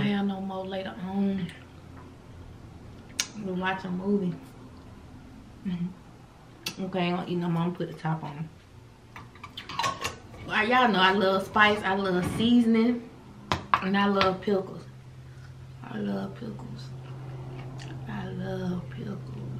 don't have no more later on. We'll watch a movie. Okay, I ain't gonna eat no more. I'm gonna put the top on. Well, y'all know I love spice, I love seasoning, and I love pickles. I love pickles. I love pickles.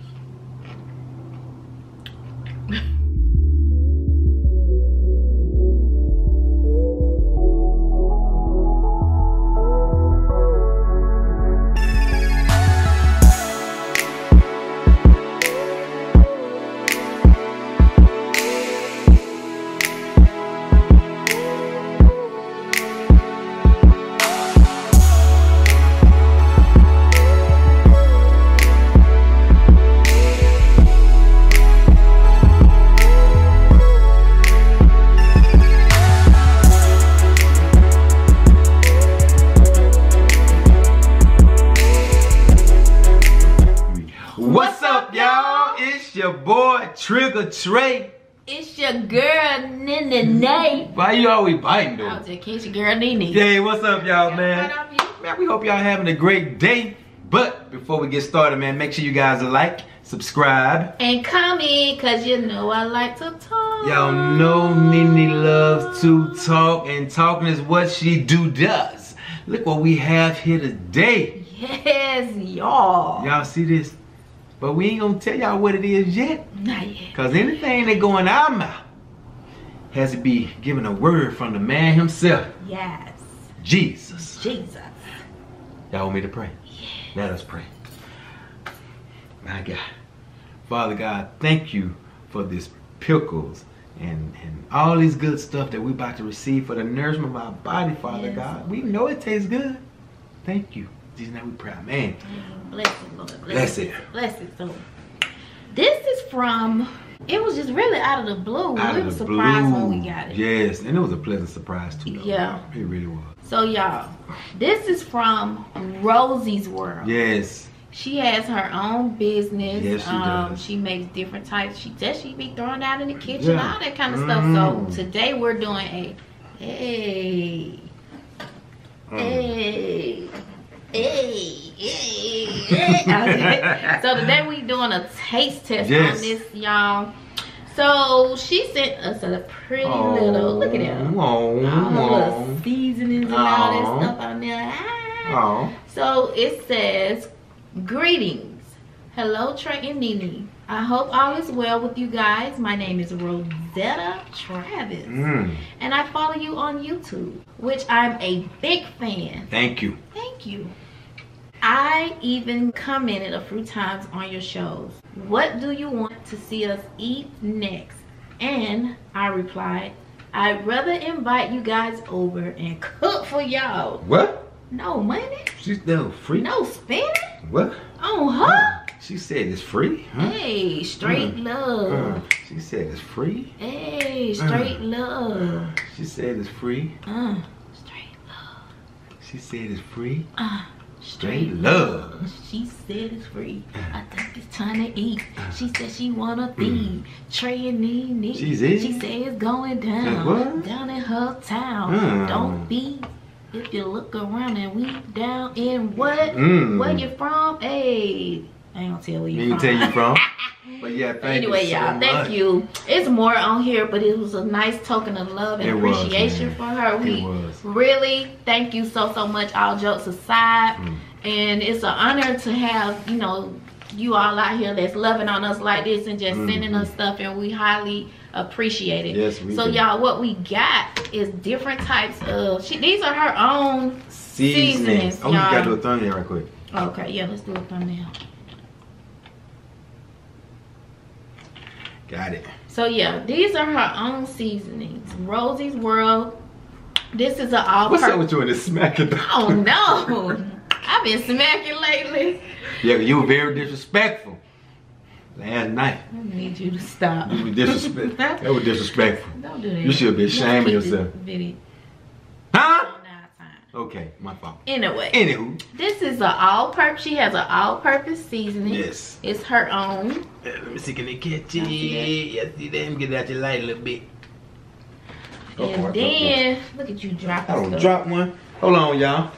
Your boy Trigger Tray. It's your girl NeeNee. Why you always biting though? I was just kidding, your girl NeeNee. Hey, what's up y'all, man? Man, we hope y'all having a great day. But before we get started, man, make sure you guys like, subscribe, and comment, cause you know I like to talk. Y'all know NeeNee loves to talk, and talking is what she does. Look what we have here today. Yes, y'all. Y'all see this? But we ain't gonna tell y'all what it is yet. Not yet. Cause anything that go in our mouth has to be given a word from the man himself. Yes. Jesus. Jesus. Y'all want me to pray? Yeah. Let us pray. My God. Father God, thank you for this pickles and all this good stuff that we about to receive for the nourishment of our body, Father God. We know it tastes good. Thank you. In Jesus' name we pray, amen. Bless it, Lord. Bless it. Bless it. So, this is from, it was just really out of the blue. We were surprised when we got it. Yes, and it was a pleasant surprise too. Though. Yeah. It really was. So, y'all, this is from Rosy's World. Yes. She has her own business. Yes, she does. She makes different types. She be throwing out in the kitchen, all that kind of stuff. So, today we're doing a, Hey. So today we doing a taste test on this, y'all. So she sent us a pretty little, look at that, all the little seasonings and all that stuff on there. So it says, greetings, hello Tray and NeeNee. I hope all is well with you guys. My name is roberta.travis, and I follow you on YouTube, which I'm a big fan. Thank you. Thank you. I even commented a few times on your shows. What do you want to see us eat next? And I replied, I'd rather invite you guys over and cook for y'all. What? No money? She's no free? No spending? What? On her? She said it's free? Huh? Hey, straight love. She said it's free? Hey, straight love. She said it's free? Straight love. She said it's free? Straight love. She said it's free. I think it's time to eat. She said she wanna feed Tray and NeeNee. She said it's going down. Down in her town. Don't be if you look around and we down in what? Where you from? Hey. I ain't gonna tell where you from. Tell you from. But yeah, thank you so y'all, thank you. It's more on here, but it was a nice token of love and appreciation for her. We really thank you so much, all jokes aside. And it's an honor to have, you know, you all out here that's loving on us like this and just sending us stuff, and we highly appreciate it. Yes, we do. Y'all, what we got is different types of, these are her own seasonings. Oh, you gotta do a thumbnail right quick. Okay, yeah, let's do a thumbnail. Got it. So yeah, these are her own seasonings. Rosy's World. This is an all. What's up with you in this smacking? Oh no, I've been smacking lately. Yeah, you were very disrespectful last night. I need you to stop. You were disrespectful. That was disrespectful. Don't do that. You should be ashamed of yourself. Huh? Okay, my fault. Anywho, this is an all-purpose. She has an all-purpose seasoning. Yes. It's her own. Let me see, can they catch it? Yes, see them. Get it out your light a little bit. And then, look at you dropping I don't drop one. Hold on, y'all.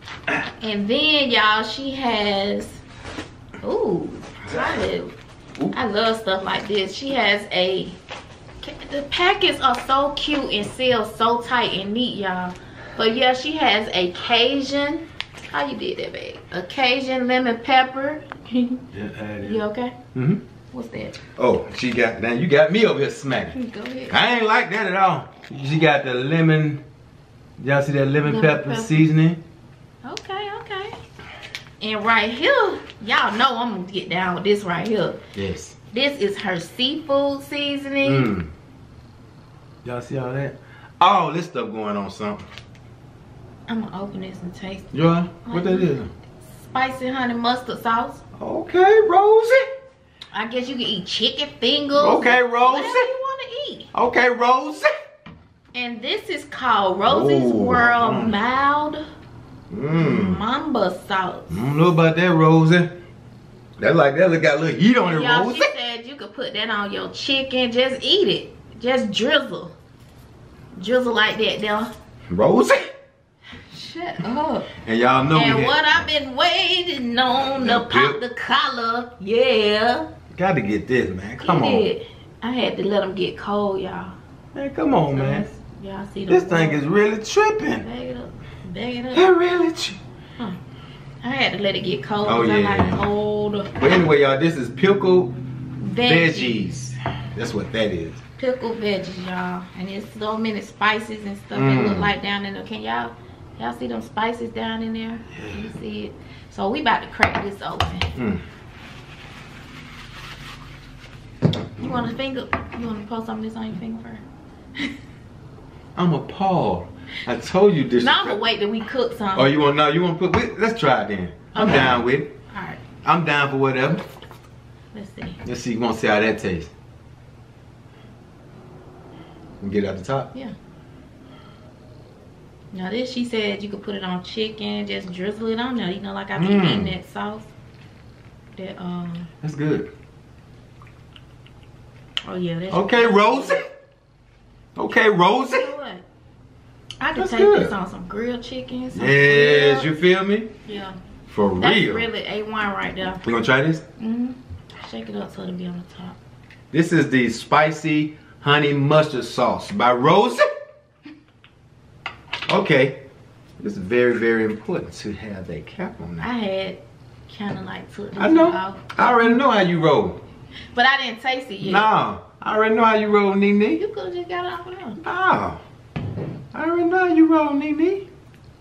And then y'all, she has, ooh, I love stuff like this. She has the packets are so cute and sealed so tight and neat, y'all. But yeah, she has a Cajun. How you did that, babe? A Cajun lemon pepper. Yeah, you okay? Mm-hmm. What's that? Oh, she got, now you got me over here smacking. Go ahead. I ain't like that at all. She got the lemon, y'all see that lemon pepper seasoning? Okay, okay. And right here, y'all know I'm gonna get down with this right here. Yes. This is her seafood seasoning. Y'all see all that? All this stuff going on something. I'm gonna open this and taste it. Yeah, what that is? Spicy honey mustard sauce. Okay, Rosy. I guess you can eat chicken fingers. Okay, Rosy. Whatever you want to eat. Okay, Rosy. And this is called Rosy's World Mild Mamba sauce. I don't know about that, Rosy. That got a little heat on it, y'all, Rosy. she said you could put that on your chicken. Just eat it. Just drizzle. Drizzle like that, there. Rosy. Shut up. And y'all know and what I've been waiting on to pop the collar. Yeah. Got to get this, man. Come on. I had to let them get cold, y'all. Man, come on, man. Y'all see this thing is really tripping. Bag it up. Bag it up. It really I had to let it get cold. Oh, yeah. I like cold. But anyway, y'all, this is pickled veggies. That's what that is. Pickled veggies, y'all. And there's so many spices and stuff that look like down in there. Can y'all see them spices down in there? Yeah. You see it? So we about to crack this open. You want a finger? You want to pour some of this on your finger first? I'm appalled. I told you this. Now I'm gonna wait till we cook something. Oh, you want to put? Let's try it then. I'm down with it. All right. I'm down for whatever. Let's see. Let's see. You want to see how that tastes? And get it out the top. Yeah. Now this, she said you could put it on chicken, just drizzle it on there. You know, like I be eating that sauce. That That's good. Oh yeah. That's okay, Rosy. Okay, Rosy. You know what? I could take this on some grilled chicken. Yes, you feel me? Yeah. For real. That's really A1 right there. You gonna try this? Shake it up so it'll be on the top. This is the spicy honey mustard sauce by Rosy. Okay. This is very, very important to have that cap on there. I had kind of like took this I know. off. I already know how you roll. But I didn't taste it yet. No. I already know how you roll, NeeNee. You could have just got it off of there. No. I already know how you roll, NeeNee.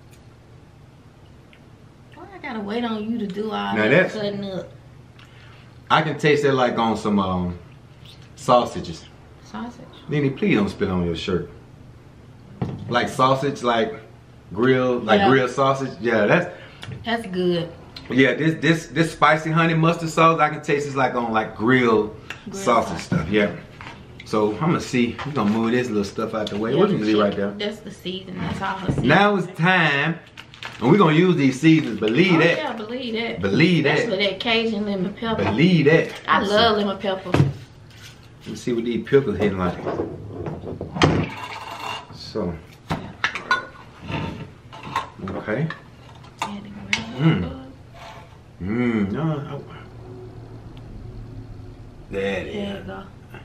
Why I gotta wait on you to do all now that cutting up? I can taste it like on some sausages. Sausage? NeeNee, please don't spill on your shirt. Like sausage, like grilled sausage. Yeah, that's good. Yeah, this spicy honey mustard sauce, I can taste it's like on like grilled sausage stuff. Yeah. So I'm gonna see. We're gonna move this little stuff out the way. Yeah, What you see right there? That's the seasoning. That's all her seasoning. Now it's time, and we're gonna use these seasonings. Believe that. Yeah, believe that. Believe that. Especially that Cajun lemon pepper. Believe that. I love lemon pepper. Let's see what these pickles hitting like. So. Okay. No. There it is. There you go.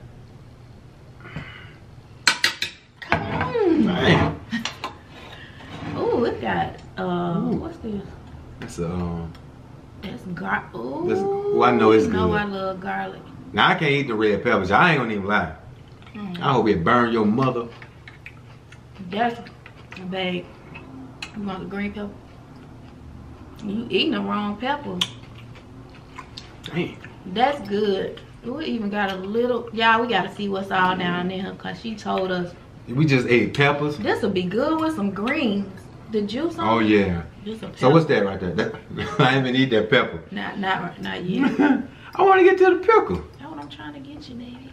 Come on. Man. Ooh, it got what's this? That's That's garlic. Ooh. Well, I know it's good. You know I love garlic. Now I can't eat the red peppers. I ain't gonna even lie. I hope it burn your mother. That's babe. You want the green pepper? You eating the wrong pepper. Dang. That's good. We even got a little. Y'all, we gotta see what's all down there because she told us. We just ate peppers. This will be good with some greens. The juice on Oh yeah. So what's that right there? I haven't eaten that pepper. Not yet. I want to get to the pickle. That's what I'm trying to get you, baby.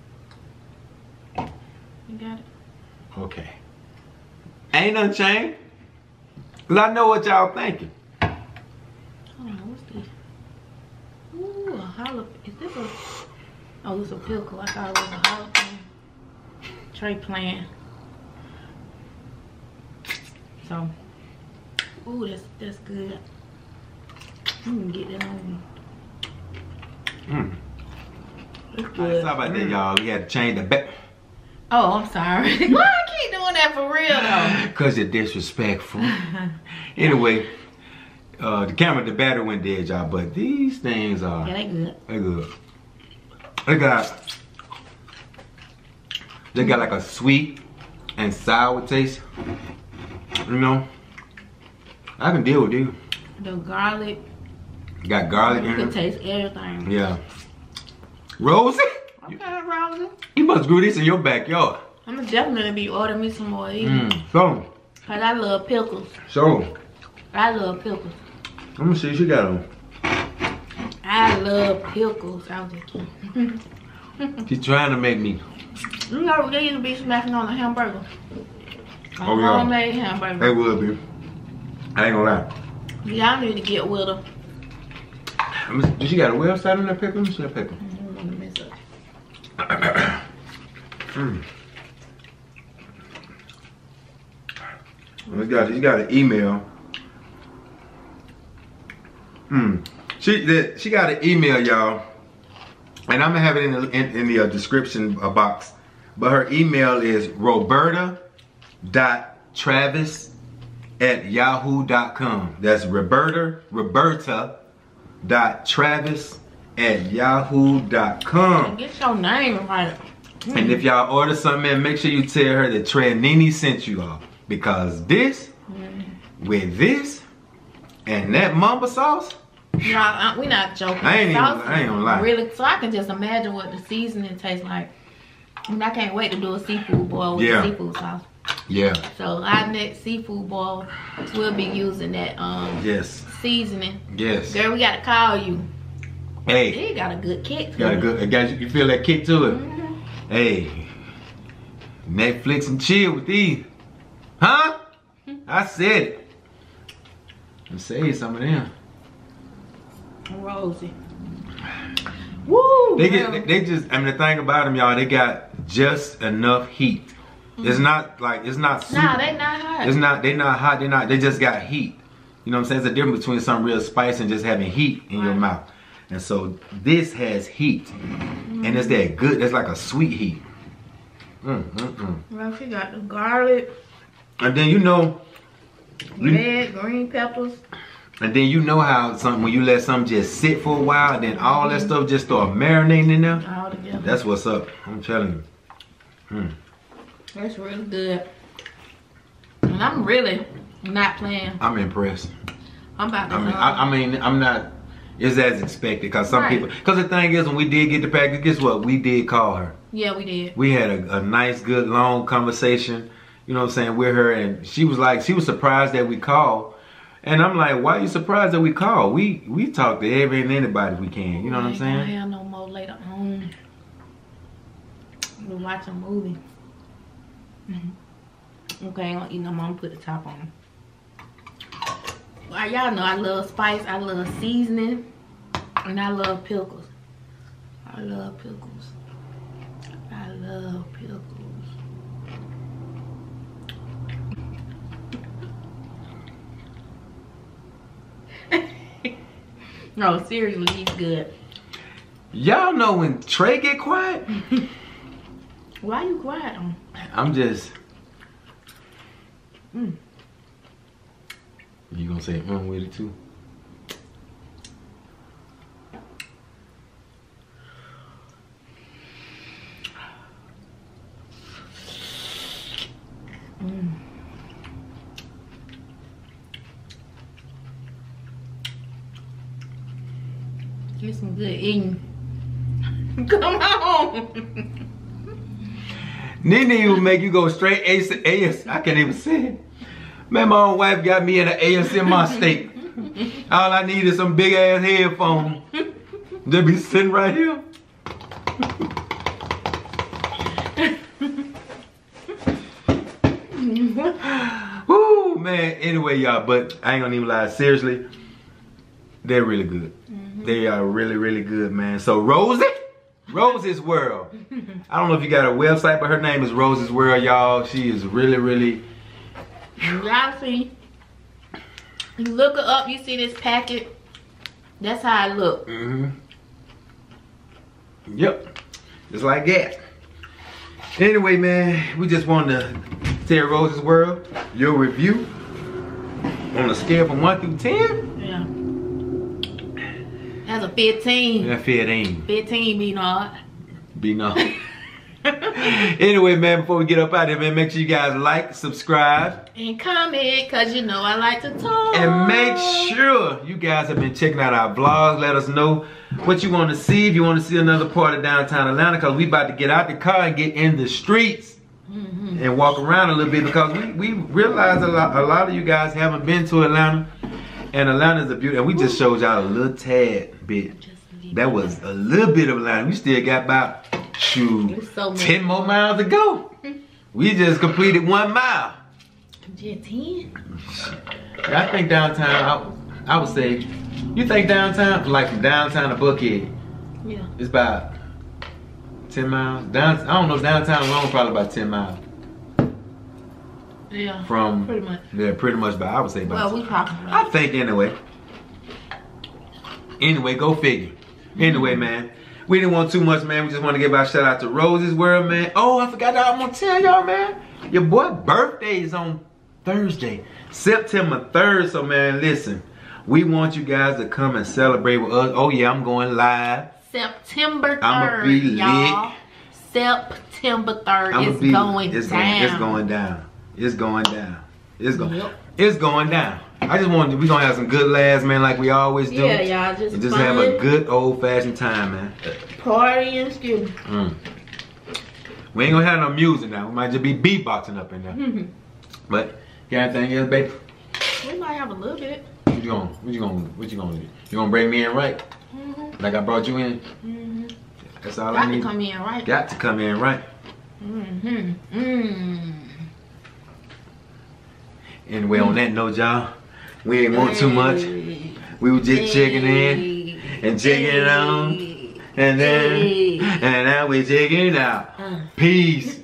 You got it? Okay. Ain't nothing changed. Cause I know what y'all thinking. Hold on, what's this? Ooh, a jalapeno. Is this a? Oh, it's a pickle. I thought it was a jalapeno. Tray plan. So, Ooh, that's good. I'm gonna get that on you. It's good. Sorry about that, y'all. We had to change the back. Oh, I'm sorry. Why I keep doing that for real though? Cause you're disrespectful. Anyway, the camera, the battery went dead, y'all. But these things are. Yeah, they good. They good. They got like a sweet and sour taste. You know, I can deal with these. The garlic. Got garlic in it. You can taste everything. Yeah. Rosy? Okay, Rosy. You must grew this in your backyard. I'm gonna definitely be ordering me some more of these. So. Cause I love pickles. So. I love pickles. Let me see what she got on. I love pickles. I was just kidding. She's trying to make me. You know, they used to be smacking on a hamburger. Oh, yeah. Homemade hamburger. They would be. I ain't gonna lie. Y'all need to get with her. Did she got a website on that pickle? Let me see that pickle. I don't want to mess up. She got an email. She got an email, y'all, and I'm gonna have it in the description box. But her email is roberta.travis@yahoo.com. That's roberta.travis@yahoo.com. Get your name right. And if y'all order something, make sure you tell her that Tray and NeeNee sent you all. Because this, with this, and that mamba sauce. Y'all, we not joking. I ain't gonna lie. Really, so I can just imagine what the seasoning tastes like. And I can't wait to do a seafood boil with the seafood sauce. Yeah. So our next seafood boil, we'll be using that seasoning. Yes. Girl, we gotta call you. Hey. It got a good kick to got a good. You feel that kick to it? Hey. Netflix and chill with these. Huh? I said it. I'm saying some of them. Rosy. Woo! They just, I mean, the thing about them, y'all, they got just enough heat. It's not like, it's not super. Nah, they not hot. They not hot, they just got heat. You know what I'm saying? There's a difference between some real spice and just having heat in your mouth. And so this has heat. And it's that good, it's like a sweet heat. Well, she got the garlic. And then you know. Red, green peppers. And then you know how when you let something just sit for a while, and then all that stuff just start marinating in there. All together. That's what's up. I'm telling you. That's really good. And I'm really not playing. I'm impressed. I'm about to. I mean, I'm not. It's as expected because some people. Because the thing is, when we did get the package, guess what? We did call her. Yeah, we did. We had a nice, good, long conversation. You know what I'm saying, with her, and she was surprised that we called. And I'm like, why are you surprised that we call? We talk to every and anybody we can. You know what I'm saying? I have no more later on. We'll watch a movie. Okay, I ain't gonna eat no more. I'm gonna put the top on. Well, y'all know I love spice. I love seasoning. And I love pickles. I love pickles. I love pickles. No, seriously, he's good. Y'all know when Tray get quiet? Why you quiet on? I'm just. You gonna say with it too? Get some good eating. Come on. NeeNee will make you go straight AS. I can't even say it. Man, my own wife got me in an ASMR state. All I need is some big ass headphones. They be sitting right here. Woo, man. Anyway, y'all, but I ain't gonna even lie. Seriously, they're really good. They are really, really good, man. So Rosy, Rosy's World. I don't know if you got a website, but her name is Rosy's World, y'all. She is really, really. Y'all see, You look her up, you see this packet. That's how it look. Yep. Just like that. Anyway, man, we just wanted to tell Rosy's World your review on a scale from 1 through 10. Yeah. That's a 15. Yeah, 15. 15 be not. Be not. Anyway, man, before we get up out of here, man, make sure you guys like, subscribe, and comment, cause you know I like to talk. And make sure you guys have been checking out our vlogs. Let us know what you want to see. If you want to see another part of downtown Atlanta, cause we about to get out the car and get in the streets and walk around a little bit, because we realize a lot of you guys haven't been to Atlanta, and Atlanta's a beauty. And we just showed y'all a little tad bit. That was a little bit of Atlanta. We still got about 10 more miles to go. We just completed 1 mile. Yeah, 10? I think downtown, I would say, you think downtown, like from downtown to Buckhead, yeah, it's about 10 miles. I don't know, downtown alone probably about 10 miles. Yeah, from pretty much. Yeah, pretty much. But I would say about. Well, we probably. I think anyway. Anyway, go figure. Anyway, man, we didn't want too much, man. We just want to give our shout out to Rosy's World, man. Oh, I forgot I'm gonna tell y'all, man. Your boy birthday is on Thursday, September 3rd. So, man, listen, we want you guys to come and celebrate with us. Oh yeah, I'm going live. September 3rd, I'ma be lit. September 3rd is going down. It's going down. It's going down. It's going. Yep. It's going down. I just wanted. We gonna have some good laughs, man, like we always do. Yeah, y'all just. And just have a good old-fashioned time, man. Party and skill. We ain't gonna have no music now. We might just be beatboxing up in there. But got anything else, baby? We might have a little bit. What you gonna do? You gonna bring me in right? Like I brought you in? That's all I need. Got to come in right. Got to come in right. Anyway, on that note, y'all, we ain't want too much. We were just checking in and checking it on, and then and now we checking it out. Peace.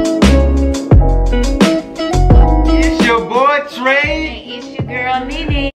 It's your boy Tray. And it's your girl NeeNee.